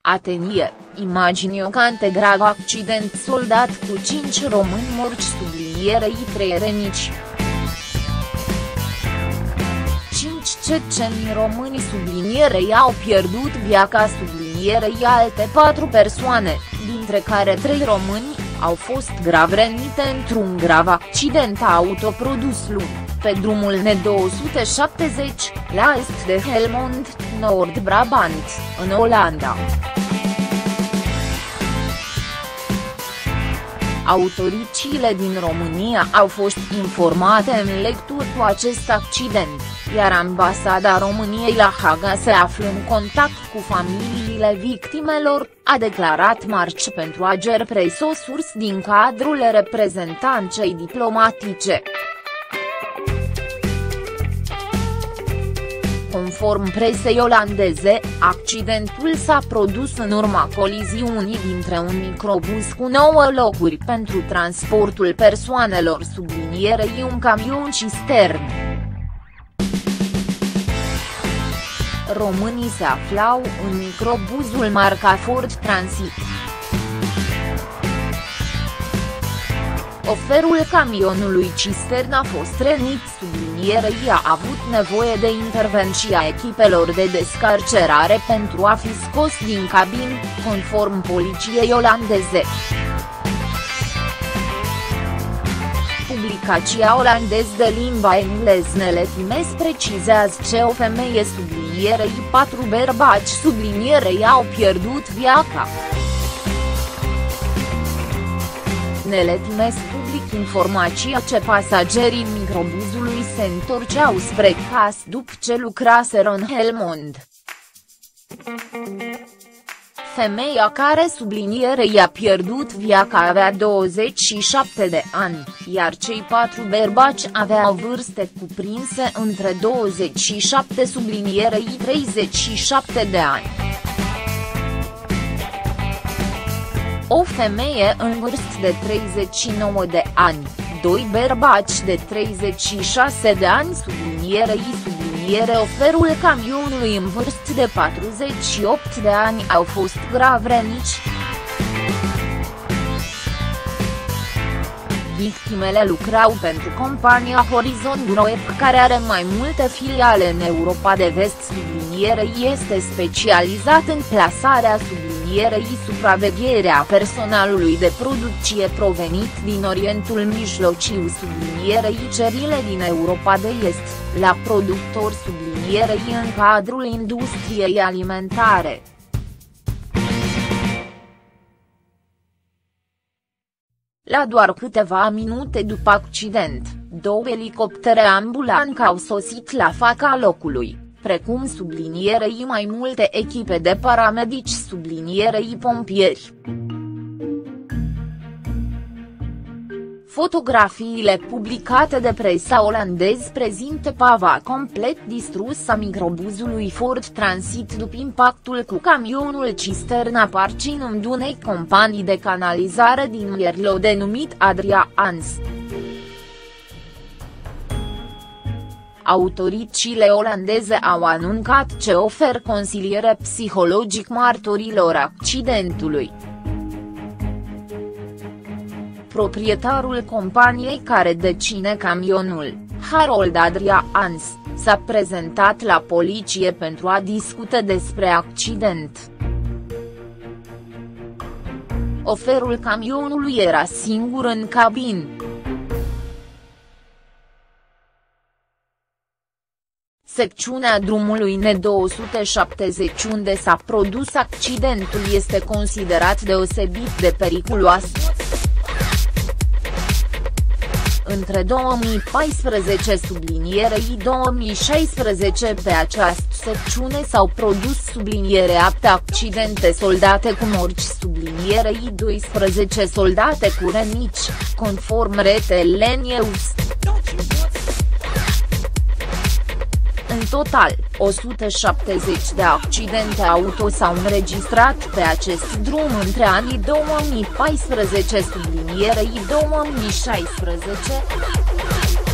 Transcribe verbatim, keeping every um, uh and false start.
Atenie, imagini ocante grav accident soldat cu cinci români morți sublinierei trei rănici. Cinci ceceni români sublinierei au pierdut viața sublinierei alte patru persoane, dintre care trei români, au fost grav rănite într-un grav accident auto produs luni, pe drumul N două sute șaptezeci, la est de Helmond, Nord-Brabant, în Olanda. Autoritățile din România au fost informate în legătură cu acest accident, iar Ambasada României la Haga se află în contact cu familiile victimelor, a declarat marți pentru Ager Press o sursă din cadrul reprezentanței diplomatice. Conform presei olandeze, accidentul s-a produs în urma coliziunii dintre un microbuz cu nouă locuri pentru transportul persoanelor sublinierei un camion cistern. Românii se aflau în microbuzul marca Ford Transit. Oferul camionului cistern a fost rănit sublinierei a avut nevoie de intervenția echipelor de descarcerare pentru a fi scos din cabin, conform poliției olandeze. Publicația olandeză de limba engleză Nele Times precizează că o femeie sublinierei patru bărbați sublinierei au pierdut viața. Nele Times public informația că pasagerii microbuzului se întorceau spre casă după ce lucraseră în Helmond. Femeia care sublinierei a pierdut viața avea douăzeci și șapte de ani, iar cei patru bărbați aveau vârste cuprinse între douăzeci și șapte sublinierei treizeci și șapte de ani. O femeie în vârstă de treizeci și nouă de ani, doi bărbați de treizeci și șase de ani sublinierei subliniere oferul camionului în vârstă de patruzeci și opt de ani au fost grav răniți. Victimele lucrau pentru compania Horizon Group care are mai multe filiale în Europa de Vest sublinierei este specializat în plasarea sublinierei supravegherea personalului de producție provenit din Orientul Mijlociu sublinierei cerile din Europa de Est, la productor sublinierei în cadrul industriei alimentare. La doar câteva minute după accident, două elicoptere ambulanțe au sosit la fața locului, precum sublinierei mai multe echipe de paramedici sublinierei pompieri. Fotografiile publicate de presa olandeză prezintă pava complet distrusă a microbuzului Ford Transit după impactul cu camionul cistern aparținând unei companii de canalizare din Mierlo denumit Adria Ans. Autoritățile olandeze au anuncat că oferă consiliere psihologic martorilor accidentului. Proprietarul companiei care deține camionul, Harold Adria Ans, s-a prezentat la poliție pentru a discuta despre accident. Oferul camionului era singur în cabin. Secțiunea drumului N două sute șaptezeci unde s-a produs accidentul este considerat deosebit de periculoasă. Între două mii paisprezece sublinierei două mii șaisprezece pe această secțiune s-au produs subliniere apte accidente soldate cu morți sublinierei doisprezece soldate cu rănici, conform R T L News. În total, o sută șaptezeci de accidente auto s-au înregistrat pe acest drum între anii două mii paisprezece sublinierei două mii șaisprezece.